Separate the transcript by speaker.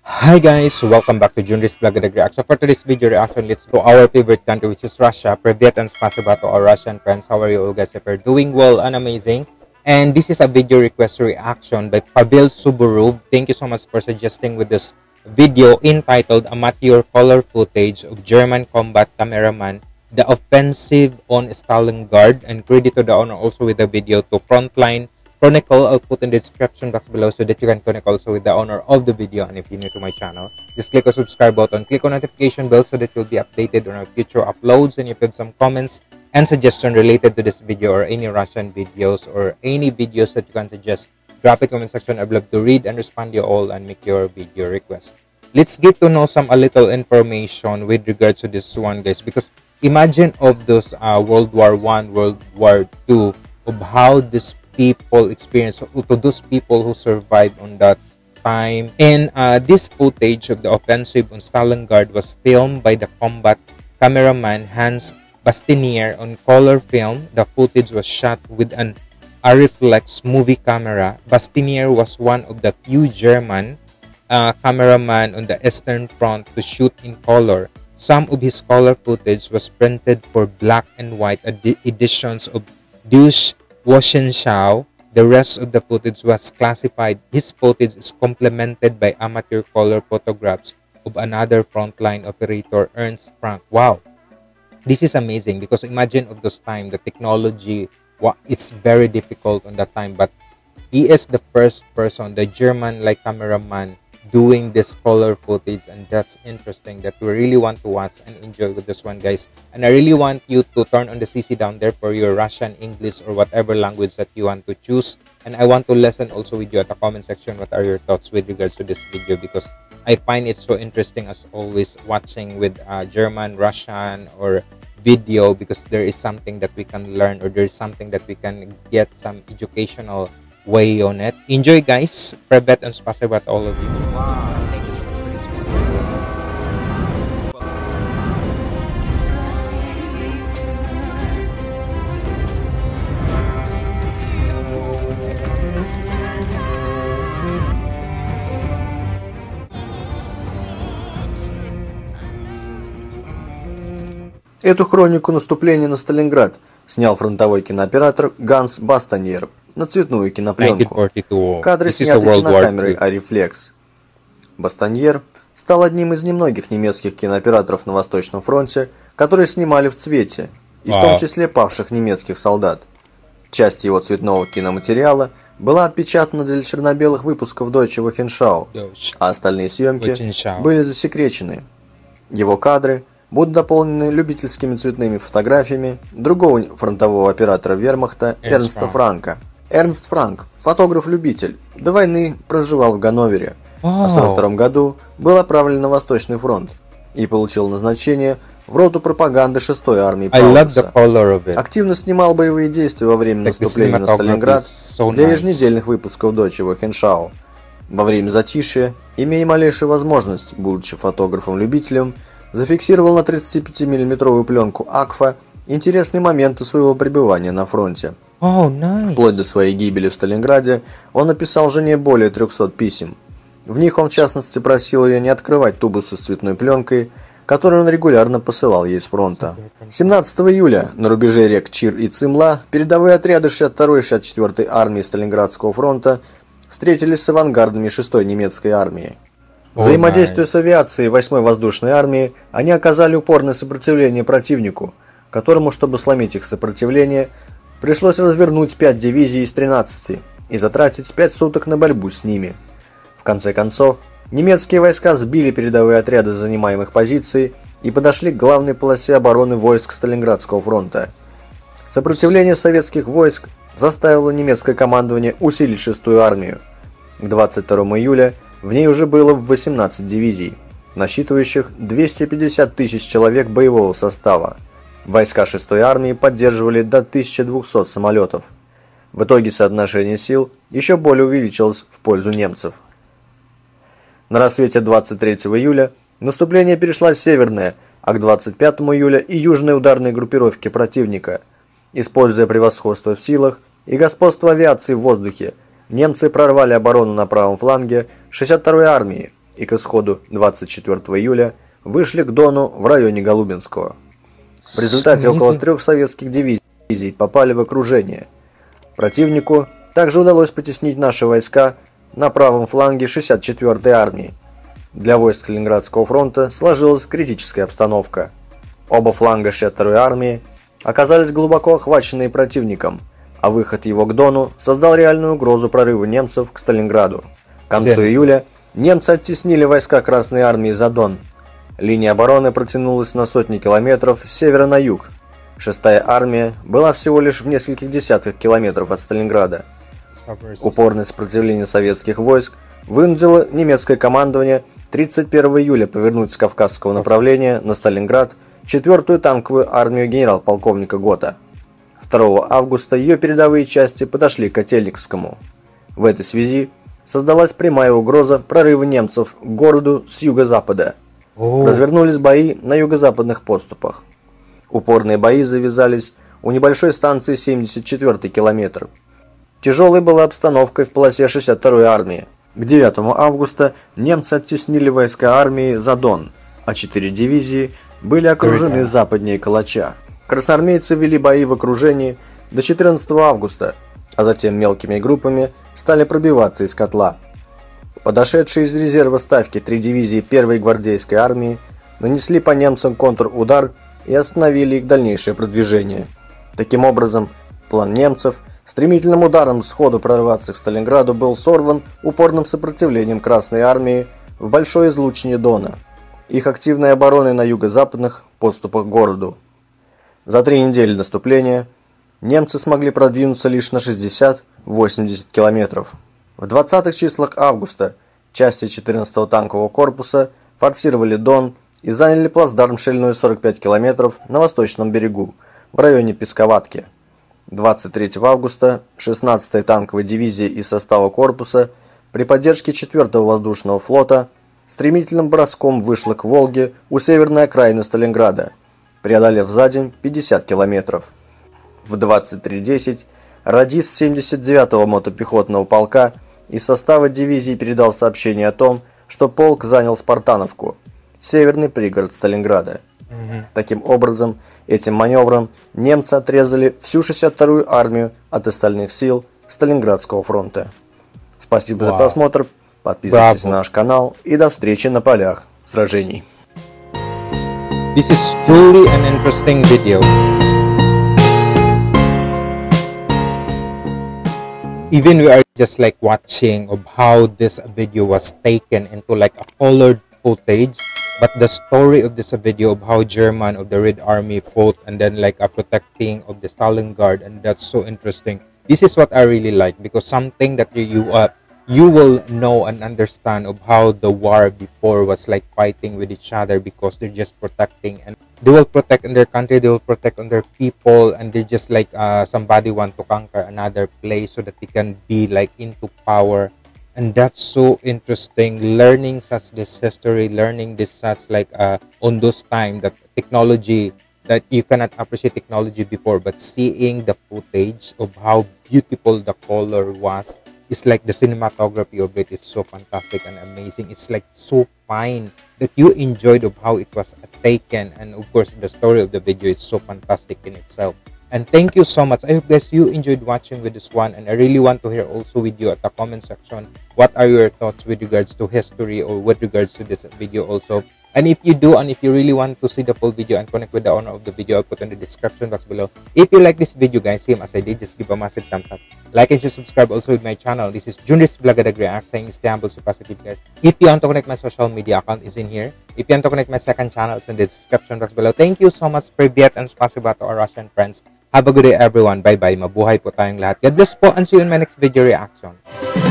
Speaker 1: Hi guys, welcome back to Junrys vlog and reaction. For today's video reaction, let's go our favorite country, which is Russia. Privyet and spasibo to our Russian friends. How are you all guys? If you're doing well and amazing. And this is a video request reaction by Pavel Suborov. Thank you so much for suggesting with this video entitled Amateur Color Footage of German Combat Cameraman, the Offensive on Stalingrad, and credit to the owner also with the video to Frontline Chronicle. I'll put in the description box below so that you can connect also with the owner of the video. And if you're new to my channel, just click the subscribe button, click on notification bell so that you'll be updated on our future uploads. And if you have some comments and suggestions related to this video or any Russian videos or any videos that you can suggest, drop it in the comment section. I'd love to read and respond to you all and make your video request. Let's get to know some a little information with regards to this one, guys, because imagine of those World War I, World War II, of how this people experience, to those people who survived on that time. And this footage of the offensive on Stalingrad was filmed by the combat cameraman Hans Bastinier on color film. The footage was shot with an Ariflex movie camera. Bastinier was one of the few German cameraman on the Eastern Front to shoot in color. Some of his color footage was printed for black and white editions of Deutsche Wochenschau. The rest of the footage was classified. His footage is complemented by amateur color photographs of another frontline operator, Ernst Frank. Wow, this is amazing because imagine of those time, the technology, it's very difficult on that time, but he is the first person, the German cameraman, doing this color footage, and that's interesting that we really want to watch and enjoy with this one, guys. And I really want you to turn on the CC down there for your Russian, English, or whatever language that you want to choose. And I want to listen also with you at the comment section what are your thoughts with regards to this video, because I find it so interesting as always watching with German, Russian, or video, because there is something that we can learn, or there is something that we can get some educational way on it. Enjoy, guys. Privyet and spasibo to all of you. Wow, thank you so much for this one.
Speaker 2: Эту хронику наступления на Сталинград снял фронтовой кинооператор Ганс Бастоньер на цветную кинопленку.
Speaker 1: 1942.
Speaker 2: Кадры сняты кинокамерой Арифлекс. Бастоньер стал одним из немногих немецких кинооператоров на Восточном фронте, которые снимали в цвете, и в том числе павших немецких солдат. Часть его цветного киноматериала была отпечатана для черно-белых выпусков Deutsche Wochenschau, а остальные съемки были засекречены. Его кадры будут дополнены любительскими цветными фотографиями другого фронтового оператора вермахта Эрнста Франка. Эрнст Франк, фотограф-любитель, до войны проживал в Ганновере, а в 1942 году был отправлен на Восточный фронт и получил назначение в роту пропаганды 6-й армии Паулюса. Активно снимал боевые действия во время наступления на Сталинград для еженедельных выпусков Deutsche Wochenschau. Во время затишья, имея малейшую возможность, будучи фотографом-любителем, зафиксировал на 35-мм пленку АКФА интересные моменты своего пребывания на фронте. Вплоть до своей гибели в Сталинграде он написал жене более 300 писем. В них он в частности просил ее не открывать тубусы с цветной пленкой, которую он регулярно посылал ей с фронта. 17 июля на рубеже рек Чир и Цимла передовые отряды 62-й и 64-й армии Сталинградского фронта встретились с авангардами 6-й немецкой армии. Взаимодействуя с авиацией 8-й воздушной армии, они оказали упорное сопротивление противнику, которому, чтобы сломить их сопротивление, пришлось развернуть 5 дивизий из 13 и затратить 5 суток на борьбу с ними. В конце концов, немецкие войска сбили передовые отряды с занимаемых позиций и подошли к главной полосе обороны войск Сталинградского фронта. Сопротивление советских войск заставило немецкое командование усилить 6-ю армию. К 22 июля в ней уже было 18 дивизий, насчитывающих 250 тысяч человек боевого состава. Войска 6-й армии поддерживали до 1200 самолетов. В итоге соотношение сил еще более увеличилось в пользу немцев. На рассвете 23 июля наступление перешло северное, а к 25 июля и южные ударные группировки противника. Используя превосходство в силах и господство авиации в воздухе, немцы прорвали оборону на правом фланге 62-й армии и к исходу 24 июля вышли к Дону в районе Голубинского. В результате около 3 советских дивизий попали в окружение. Противнику также удалось потеснить наши войска на правом фланге 64-й армии. Для войск Сталинградского фронта сложилась критическая обстановка. Оба фланга 62-й армии оказались глубоко охваченные противником, а выход его к Дону создал реальную угрозу прорыва немцев к Сталинграду. К концу июля немцы оттеснили войска Красной армии за Дон. Линия обороны протянулась на сотни километров с севера на юг. 6-я армия была всего лишь в нескольких десятках километров от Сталинграда. Упорное сопротивление советских войск вынудило немецкое командование 31 июля повернуть с Кавказского направления на Сталинград 4-ю танковую армию генерал-полковника Гота. 2 августа ее передовые части подошли к Котельниковскому. В этой связи создалась прямая угроза прорыва немцев к городу с юго-запада. Развернулись бои на юго-западных подступах. Упорные бои завязались у небольшой станции 74-й километр. Тяжелой была обстановка в полосе 62-й армии. К 9 августа немцы оттеснили войска армии за Дон, а 4 дивизии были окружены западнее Калача. Красноармейцы вели бои в окружении до 14 августа, а затем мелкими группами стали пробиваться из котла. Подошедшие из резерва ставки 3 дивизии 1-й гвардейской армии нанесли по немцам контрудар и остановили их дальнейшее продвижение. Таким образом, план немцев стремительным ударом сходу прорваться к Сталинграду был сорван упорным сопротивлением Красной армии в большой излучине Дона, их активной обороной на юго-западных подступах к городу. За 3 недели наступления немцы смогли продвинуться лишь на 60-80 километров. В 20-х числах августа части 14-го танкового корпуса форсировали Дон и заняли плацдарм шириной 45 километров на восточном берегу, в районе Песковатки. 23 августа 16-я танковая дивизия из состава корпуса при поддержке 4-го воздушного флота стремительным броском вышла к Волге у северной окраины Сталинграда, преодолев за день 50 километров. В 23:10 радист 79-го мотопехотного полка из состава дивизии передал сообщение о том, что полк занял Спартановку, северный пригород Сталинграда. Таким образом, этим маневром немцы отрезали всю 62-ю армию от остальных сил Сталинградского фронта. Спасибо за просмотр, подписывайтесь на наш канал и до встречи на полях сражений.
Speaker 1: This is truly an interesting video. Even we are just like watching of how this video was taken into like a colored footage, but the story of this video of how German of the Red Army fought and then like a protecting of the Stalingrad, and that's so interesting. This is what I really like, because something that you will know and understand of how the war before was like fighting with each other, because they're just protecting, and they will protect in their country, they will protect on their people, and they're just like somebody want to conquer another place so that they can be like into power. And that's so interesting, learning such this history, learning this such like on those time that technology, that you cannot appreciate technology before, but seeing the footage of how beautiful the color was, it's like the cinematography of it is so fantastic and amazing. It's like so fine that you enjoyed of how it was taken, and of course the story of the video is so fantastic in itself. And thank you so much. I hope guys you enjoyed watching with this one, and I really want to hear also with you at the comment section what are your thoughts with regards to history or with regards to this video also. And if you do, and if you really want to see the full video and connect with the owner of the video, I'll put in the description box below. If you like this video guys, same as I did, just give a massive thumbs up, like and just subscribe also with my channel. This is Junrys React saying stay humble, so positive guys. If you want to connect, my social media account is in here. If you want to connect my second channel, it's in the description box below. Thank you so much, Privyet and Spasibo to our Russian friends. Have a good day everyone. Bye bye. Mabuhay po tayong lahat. God bless po, and see you in my next video reaction.